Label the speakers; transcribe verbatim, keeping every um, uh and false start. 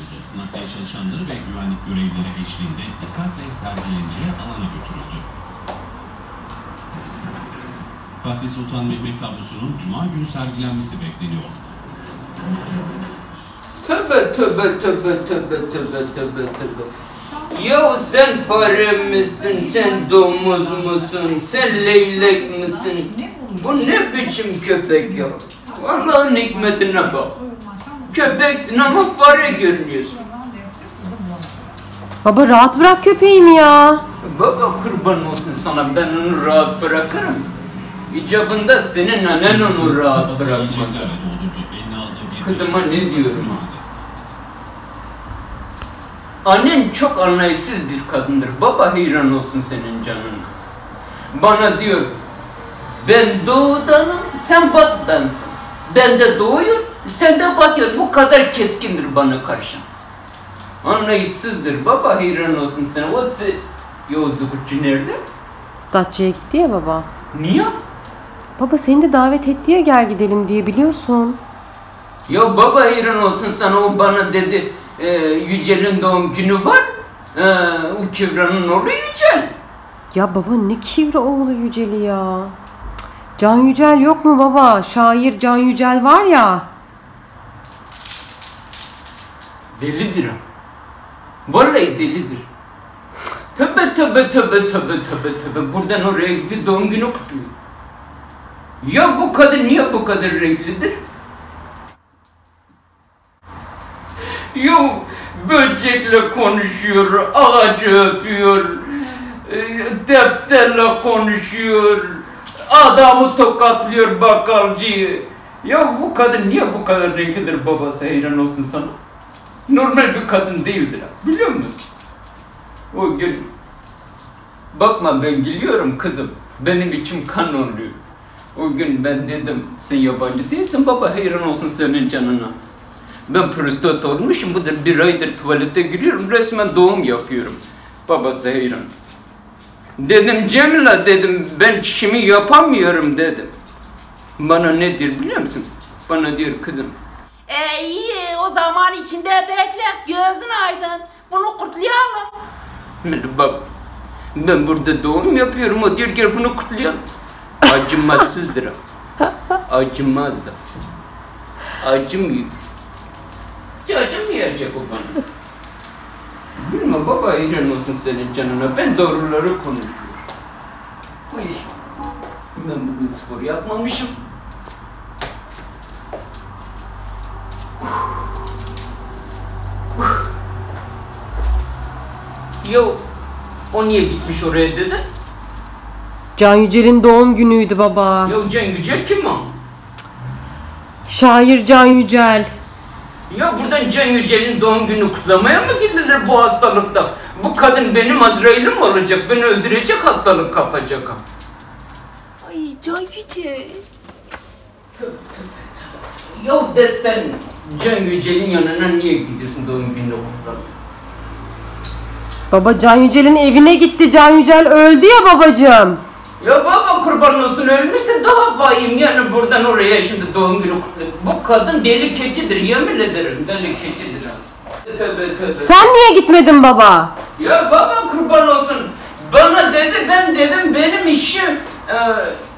Speaker 1: durduruldu. Nakliye çalışanları ve güvenlik görevlileri eşliğinde dikkatle sergileneceği alana götürüldü. Fatih Sultan Mehmet tablosunun Cuma günü sergilenmesi bekleniyor.
Speaker 2: Tövbe tövbe tövbe tövbe tövbe tövbe tövbe. Ya sen fare misin, sen domuz musun, sen leylek misin? Bu ne biçim köpek ya? Allah'ın hikmetine bak. Köpeksin ama fare görünüyorsun.
Speaker 3: Baba rahat bırak köpeğimi ya.
Speaker 2: Baba kurban olsun sana, ben onu rahat bırakırım. İcabında senin annen onu rahat bırakmaz. Kızıma ne diyorum? Annen çok anlayışsız bir kadındır. Baba hayran olsun senin canına. Bana diyor, ben doğudanım, sen batıdansın. Ben de doğuyum, sen de batıyorsun. Bu kadar keskindir bana karşı. Anlayışsızdır. Baba hayran olsun sana. O se... Yavuz Kutçu nerede?
Speaker 3: Datça'ya gitti ya baba.
Speaker 2: Niye?
Speaker 3: Baba seni de davet etti ya, gel gidelim diye, biliyorsun.
Speaker 2: Ya baba hayran olsun sana, o bana dedi e, Yücel'in doğum günü var. E, o Kivra'nın oğlu Yücel.
Speaker 3: Ya baba ne Kivra oğlu Yücel'i ya. Can Yücel yok mu baba? Şair Can Yücel var ya.
Speaker 2: Delidir o. Vallahi delidir. Tövbe tövbe tövbe tövbe tövbe tövbe. Buradan oraya gitti, doğum günü kutluyor. Ya bu kadın niye bu kadar renklidir? Ya böcekle konuşuyor, ağacı öpüyor, defterle konuşuyor, adamı tokatlıyor, bakkalcıyı. Ya bu kadın niye bu kadar renklidir, babası hayran olsun sana? Normal bir kadın değildir, biliyor musun? O gün, bakma ben gülüyorum kızım, benim içim kan oluyor. O gün ben dedim, sen yabancı değilsin baba, hayran olsun senin canına. Ben prostat olmuşum, budur bir aydır tuvalete giriyorum, resmen doğum yapıyorum. Babası hayran. Dedim Cemile, dedim ben çişimi yapamıyorum dedim. Bana ne diyor biliyor musun? Bana diyor kızım.
Speaker 4: E iyi, o zaman içinde beklet, gözün aydın. Bunu kutlayalım.
Speaker 2: Bak, ben burada doğum yapıyorum, o diyor ki bunu kutlayalım. Acımasızdır o. Acımaz da. Acımıyor. Acımayacak o bana. Bilme baba, hayran olsun senin canına. Ben doğruları konuşuyorum. Uy. Ben bugün spor yapmamışım. Yo, o niye gitmiş oraya dedi?
Speaker 3: Can Yücel'in doğum günüydü baba.
Speaker 2: Yo, Can Yücel kim o?
Speaker 3: Şair Can Yücel.
Speaker 2: Ya buradan Can Yücel'in doğum günü kutlamaya mı gidilir bu hastalıkta? Bu kadın benim Azrail'im olacak, beni öldürecek, hastalık kapacak.
Speaker 4: Ay Can Yücel.
Speaker 2: Ya de sen Can Yücel'in yanına niye gidiyorsun doğum gününü kutlamaya?
Speaker 3: Baba Can Yücel'in evine gitti. Can Yücel öldü ya babacığım.
Speaker 2: Ya baba kurban olsun, ölmüşse daha vahim yani, buradan oraya şimdi doğum günü kutlayıp. Bu kadın deli keçidir, yemin ederim deli keçidir. Tövbe tövbe.
Speaker 3: Sen niye gitmedin baba?
Speaker 2: Ya baba kurban olsun, bana dedi, ben dedim benim işim e,